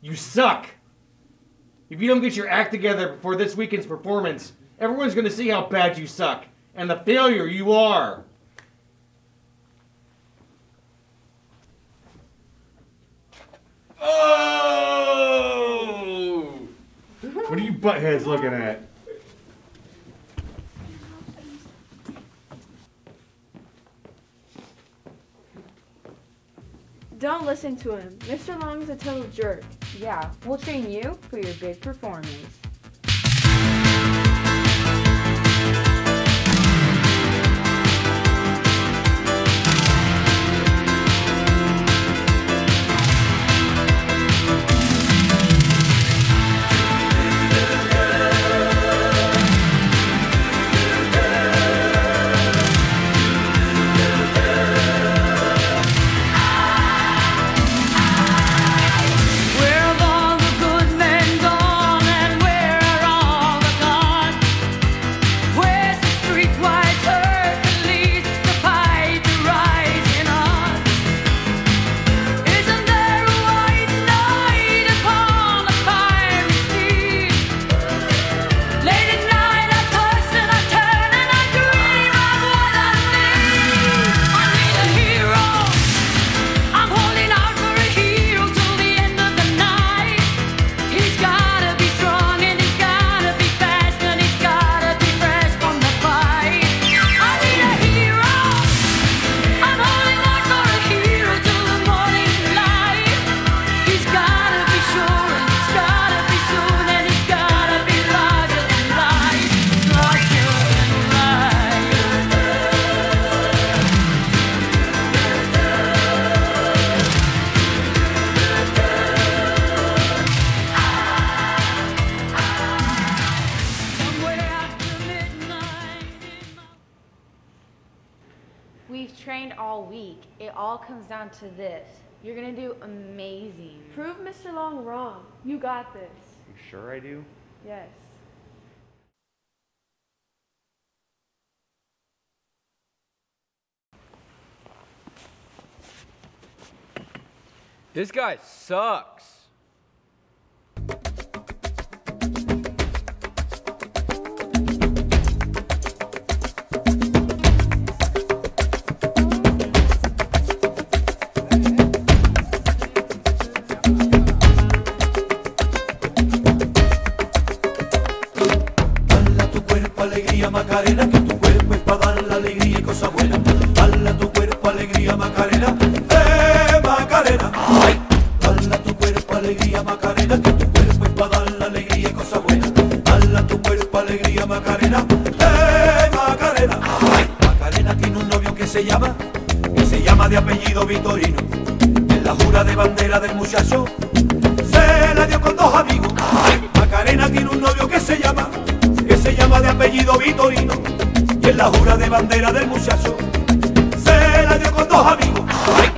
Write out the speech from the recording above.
You suck. If you don't get your act together before this weekend's performance, everyone's going to see how bad you suck and the failure you are. Oh! What are you buttheads looking at? Don't listen to him. Mr. Long's a total jerk. Yeah, we'll train you for your big performance. We've trained all week. It all comes down to this. You're gonna do amazing. Prove Mr. Long wrong. You got this. You sure I do? Yes. This guy sucks. Alegría Macarena, que tu cuerpo es para dar la alegría y cosas buenas. Dale a tu cuerpo alegría Macarena, Macarena. Ay. Dale a tu cuerpo alegría Macarena, que tu cuerpo es para dar la alegría y cosas buenas. Dale a tu cuerpo alegría Macarena, Macarena. Ay. Macarena tiene un novio que se llama de apellido Vitorino. En la jura de bandera del muchacho se la dio con dos amigos. Ay. Macarena tiene un novio que se llama de apellido Vitorino, y en la jura de bandera del muchacho se la dio con dos amigos. Ay.